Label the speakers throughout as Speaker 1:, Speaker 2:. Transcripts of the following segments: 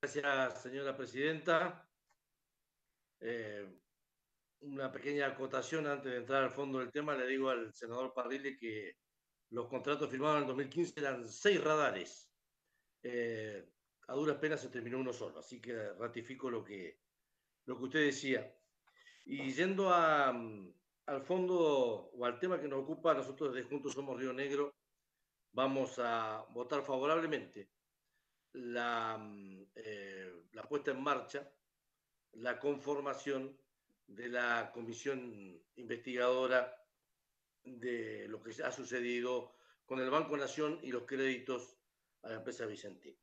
Speaker 1: Gracias, señora presidenta. Eh, una pequeña acotación antes de entrar al fondo del tema. Le digo al senador Parrilli que los contratos firmados en el 2015 eran 6 radares. A duras penas se terminó uno solo, así que ratifico lo que usted decía. Y yendo al fondo o al tema que nos ocupa, nosotros desde Juntos Somos Río Negro vamos a votar favorablemente la puesta en marcha, la conformación de la comisión investigadora de lo que ha sucedido con el Banco Nación y los créditos a la empresa Vicentín.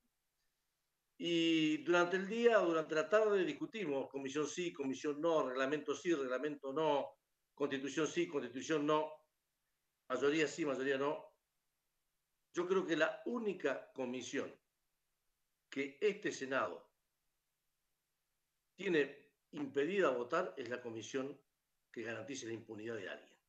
Speaker 1: Y durante el día, durante la tarde, discutimos comisión sí, comisión no, reglamento sí, reglamento no, constitución sí, constitución no, mayoría sí, mayoría no. Yo creo que la única comisión que este Senado tiene impedida votar es la comisión que garantice la impunidad de alguien.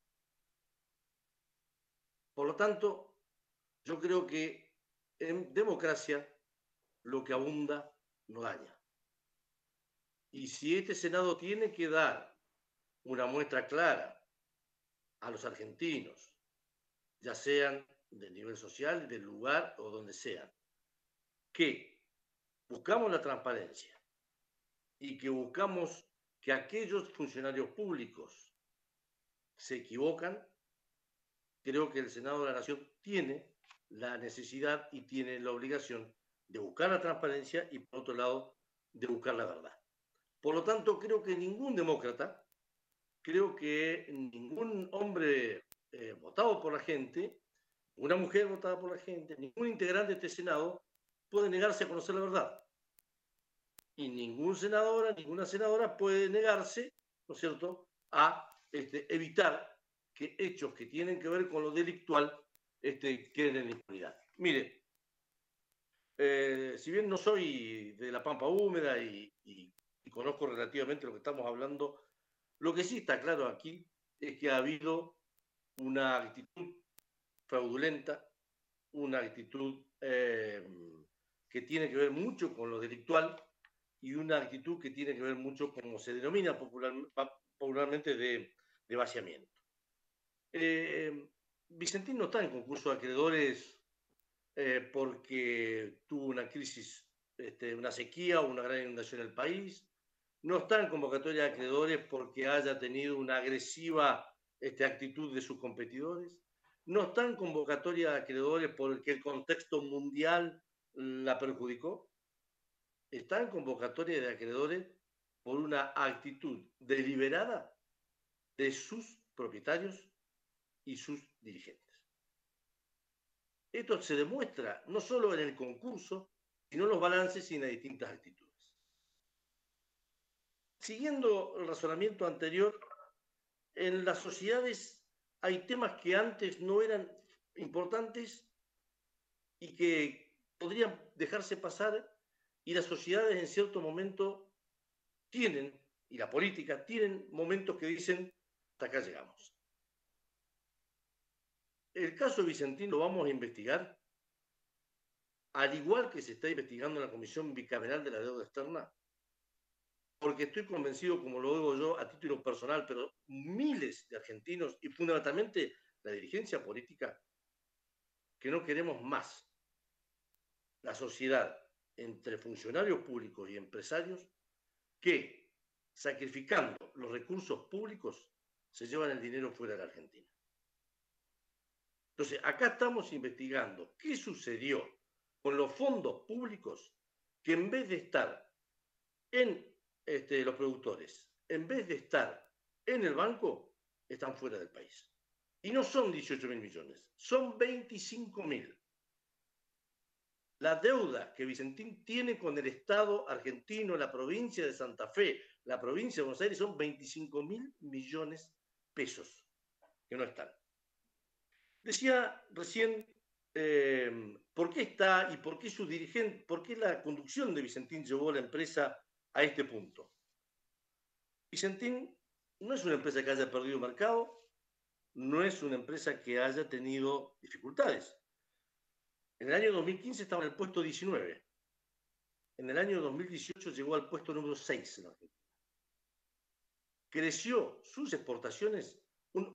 Speaker 1: Por lo tanto, yo creo que en democracia lo que abunda no daña. Y si este Senado tiene que dar una muestra clara a los argentinos, ya sean del nivel social, del lugar o donde sean, que buscamos la transparencia y que buscamos que aquellos funcionarios públicos se equivocan, creo que el Senado de la Nación tiene la necesidad y tiene la obligación de buscar la transparencia y, por otro lado, de buscar la verdad. Por lo tanto, creo que ningún demócrata, creo que ningún hombre votado por la gente, una mujer votada por la gente, ningún integrante de este Senado puede negarse a conocer la verdad. Y ningún senador, ninguna senadora puede negarse, ¿no es cierto?, a evitar que hechos que tienen que ver con lo delictual queden en la impunidad. Mire, si bien no soy de la Pampa Húmeda y conozco relativamente lo que estamos hablando, lo que sí está claro aquí es que ha habido una actitud fraudulenta, una actitud que tiene que ver mucho con lo delictual y una actitud que tiene que ver mucho, como se denomina popularmente, de vaciamiento. Vicentín no está en concurso de acreedores porque tuvo una crisis, una sequía o una gran inundación en el país. No está en convocatoria de acreedores porque haya tenido una agresiva actitud de sus competidores. No está en convocatoria de acreedores porque el contexto mundial la perjudicó. Está en convocatoria de acreedores por una actitud deliberada de sus propietarios y sus dirigentes. Esto se demuestra no solo en el concurso, sino en los balances y en las distintas actitudes. Siguiendo el razonamiento anterior, en las sociedades hay temas que antes no eran importantes y que podrían dejarse pasar, y las sociedades en cierto momento tienen, y la política tienen momentos que dicen, hasta acá llegamos. El caso Vicentín lo vamos a investigar, al igual que se está investigando en la Comisión Bicameral de la Deuda Externa, porque estoy convencido, como lo digo yo a título personal, pero miles de argentinos y fundamentalmente la dirigencia política, que no queremos más la sociedad entre funcionarios públicos y empresarios que, sacrificando los recursos públicos, se llevan el dinero fuera de la Argentina. Entonces, acá estamos investigando qué sucedió con los fondos públicos que, en vez de estar en los productores, en vez de estar en el banco, están fuera del país. Y no son 18.000 millones, son 25.000. La deuda que Vicentín tiene con el Estado argentino, la provincia de Santa Fe, la provincia de Buenos Aires, son 25.000 millones pesos que no están. Decía recién por qué está y por qué su dirigente, por qué la conducción de Vicentín llevó a la empresa a este punto. Vicentín no es una empresa que haya perdido mercado, no es una empresa que haya tenido dificultades. En el año 2015 estaba en el puesto 19. en el año 2018 llegó al puesto número 6 en Argentina. Creció sus exportaciones un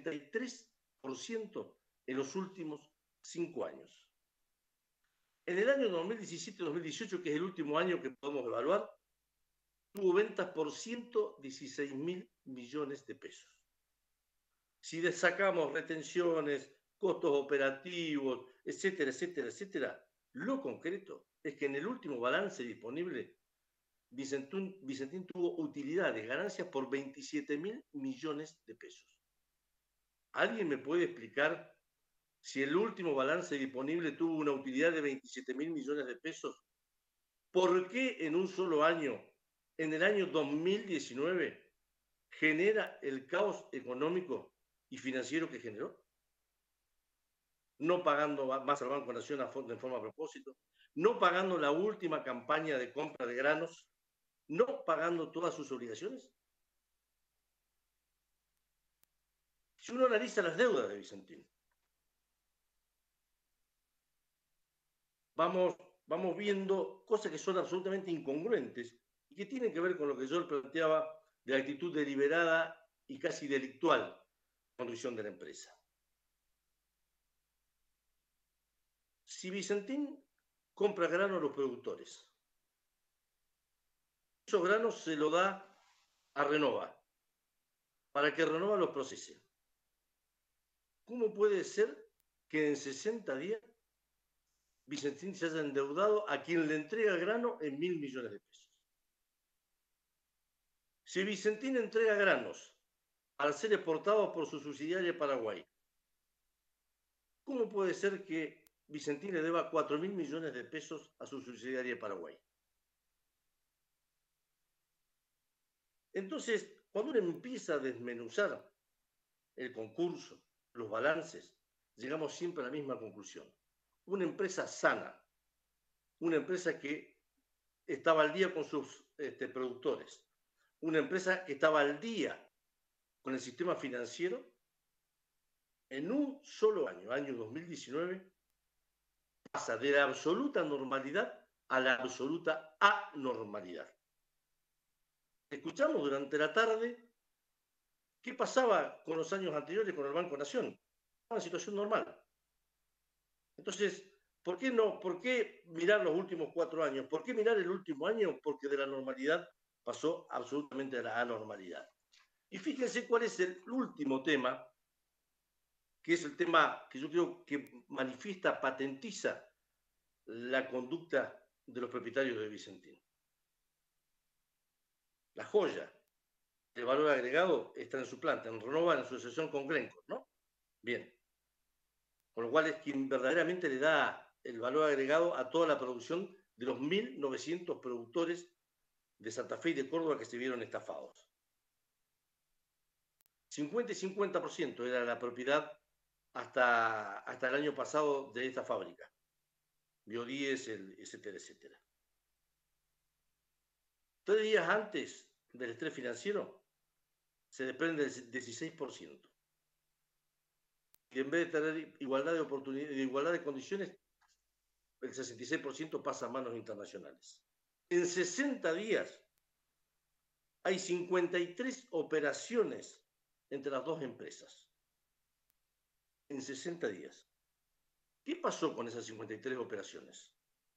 Speaker 1: 83% en los últimos 5 años. En el año 2017-2018, que es el último año que podemos evaluar, tuvo ventas por 116.000 millones de pesos. Si sacamos retenciones, costos operativos, etcétera, etcétera, etcétera, lo concreto es que en el último balance disponible, Vicentín tuvo utilidades, ganancias por 27.000 millones de pesos. ¿Alguien me puede explicar si el último balance disponible tuvo una utilidad de 27.000 millones de pesos? ¿Por qué en un solo año, en el año 2019, genera el caos económico y financiero que generó? No pagando más al Banco Nación en forma a propósito, no pagando la última campaña de compra de granos, no pagando todas sus obligaciones. Si uno analiza las deudas de Vicentín, vamos viendo cosas que son absolutamente incongruentes y que tienen que ver con lo que yo planteaba de la actitud deliberada y casi delictual de la conducción de la empresa. Si Vicentín compra grano a los productores, esos granos se lo da a Renova para que Renova los procese. ¿Cómo puede ser que en 60 días Vicentín se haya endeudado a quien le entrega grano en 1.000 millones de pesos? Si Vicentín entrega granos al ser exportados por su subsidiaria Paraguay, ¿cómo puede ser que Vicentín le deba 4.000 millones de pesos a su subsidiaria Paraguay? Entonces, cuando uno empieza a desmenuzar el concurso, los balances, llegamos siempre a la misma conclusión. Una empresa sana, una empresa que estaba al día con sus productores, una empresa que estaba al día con el sistema financiero, en un solo año, año 2019, pasa de la absoluta normalidad a la absoluta anormalidad. Escuchamos durante la tarde qué pasaba con los años anteriores con el Banco Nación. Una situación normal. Entonces, ¿por qué mirar los últimos 4 años? ¿Por qué mirar el último año? Porque de la normalidad pasó absolutamente a la anormalidad. Y fíjense cuál es el último tema, que es el tema que yo creo que manifiesta, patentiza la conducta de los propietarios de Vicentín. La joya del valor agregado está en su planta, en Renova, en asociación con Glencore, ¿no? Bien. Con lo cual es quien verdaderamente le da el valor agregado a toda la producción de los 1.900 productores de Santa Fe y de Córdoba que se vieron estafados. 50 y 50% era la propiedad hasta el año pasado de esta fábrica. Biodiesel, etcétera, etcétera. 3 días antes del estrés financiero se desprende el 16%. Y en vez de tener igualdad de oportunidades, de igualdad de condiciones, el 66% pasa a manos internacionales. En 60 días hay 53 operaciones entre las dos empresas. En 60 días. ¿Qué pasó con esas 53 operaciones?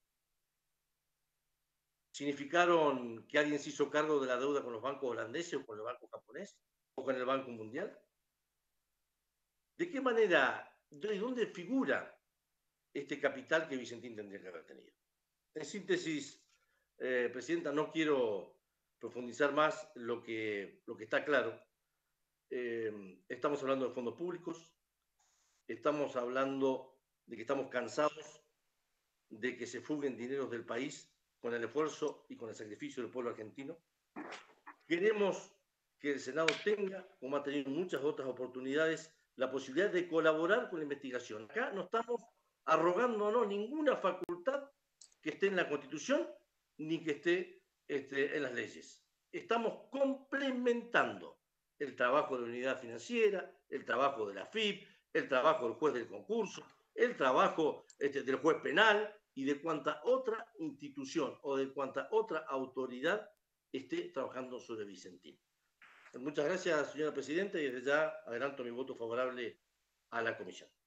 Speaker 1: ¿Significaron que alguien se hizo cargo de la deuda con los bancos holandeses o con el banco japonés o con el Banco Mundial? ¿De qué manera, de dónde figura este capital que Vicentín tendría que haber tenido? En síntesis, Presidenta, no quiero profundizar más lo que está claro. Estamos hablando de fondos públicos, estamos hablando de que estamos cansados de que se fuguen dineros del país con el esfuerzo y con el sacrificio del pueblo argentino. Queremos que el Senado tenga, como ha tenido muchas otras oportunidades, la posibilidad de colaborar con la investigación. Acá no estamos arrogándonos ninguna facultad que esté en la Constitución ni que esté en las leyes. Estamos complementando el trabajo de la unidad financiera, el trabajo de la FIP, el trabajo del juez del concurso, el trabajo del juez penal, y de cuanta otra institución o de cuanta otra autoridad esté trabajando sobre Vicentín. Muchas gracias, señora presidenta, y desde ya adelanto mi voto favorable a la comisión.